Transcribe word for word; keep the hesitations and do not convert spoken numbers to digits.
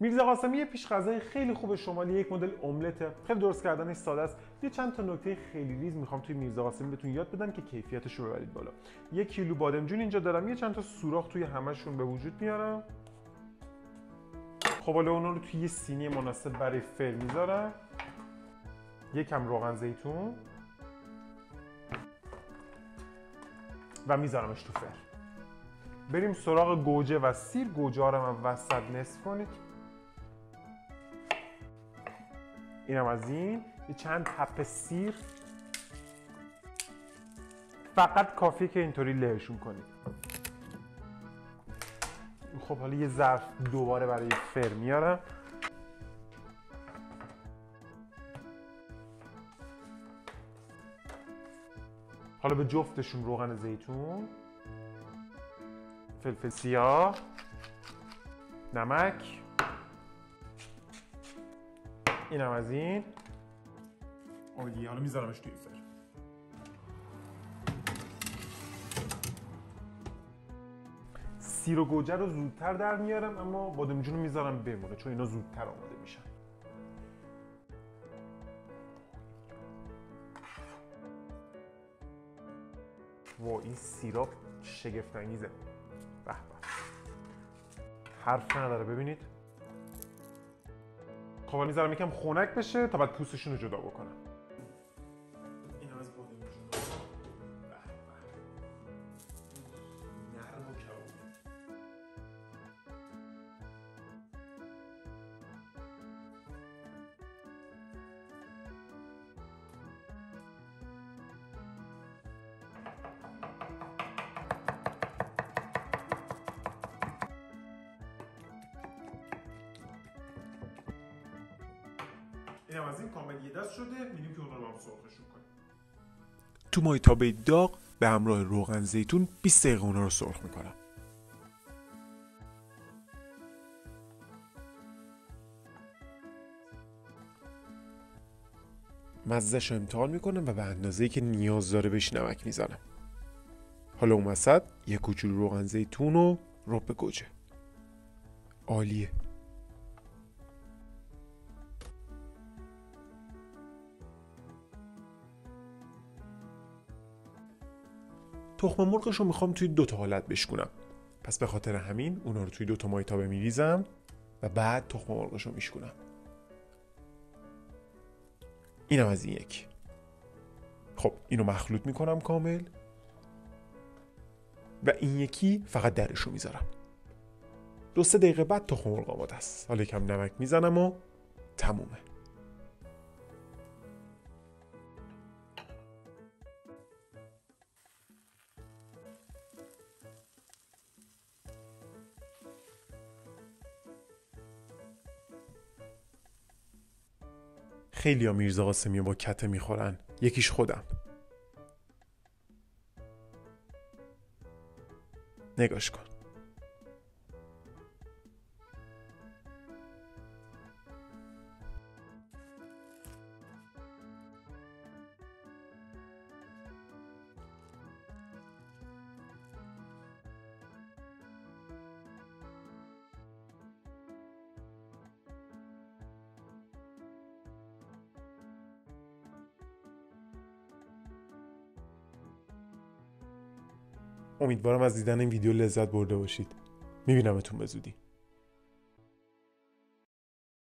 میرزا قاسمی یه پیش غذای خیلی خوب شمالی، یک مدل املته. خیلی درست کردنش ساده است. یه چند تا نکته خیلی ریز میخوام توی میرزا قاسمی بهتون یاد بدم که کیفیتش رو ببرید بالا. یک کیلو بادمجون اینجا دارم، یه چند تا سوراخ توی همشون به وجود میارم. خب حالا اونا رو توی یه سینی مناسب برای فر میذارم. یکم روغن زیتون و میذارمش تو فر. بریم سراغ گوجه و سیر. گوجه ها رو هم وسط نصف کنید. اینم از این. یه چند تپه سیر. فقط کافیه که اینطوری لهشون کنید. خب حالا یه ظرف دوباره برای فر میارم. حالا به جفتشون روغن زیتون، فلفل سیاه، نمک، اینم از این. عالیه. حالا میذارمش توی فر. سیر و گوجه رو زودتر در میارم، اما بادمجون رو میذارم بمونه چون اینا زودتر آماده میشن. وا این سیراب شگفت انگیزه. به به. حرف نداره. ببینید. خب میذارم یکم خنک بشه تا بعد پوستشون رو جدا بکنم. اینا از بادمجون. به به. نرم و کبابی. اینم از این کامل یه دست شده. می‌بینیم که اونا رو هم سرخشون کنیم. تو مایتابه داغ به همراه روغن زیتون بیست دقیقه اونا رو سرخ میکنم. مزه‌ش رو امتحان میکنم و به اندازه‌ای که نیاز داره بهش نمک میزنم. حالا اون وسط یک کوچولو روغن زیتون و رب گوجه. عالیه. تخم مرغش رو میخوام توی دو تا حالت بشکونم. پس به خاطر همین اونا رو توی دو تا مایتابه میریزم و بعد تخم مرغش رو میشکونم. اینم از این یک. خب اینو مخلوط میکنم کامل و این یکی فقط درش رو میذارم. دو سه دقیقه بعد تخم مرغ آماده است. حالا یکم نمک میزنم و تمومه. خیلی ها میرزا قاسمی با کته میخورن. یکیش خودم. نگاش کن. امیدوارم از دیدن این ویدیو لذت برده باشید. میبینمتون به زودی.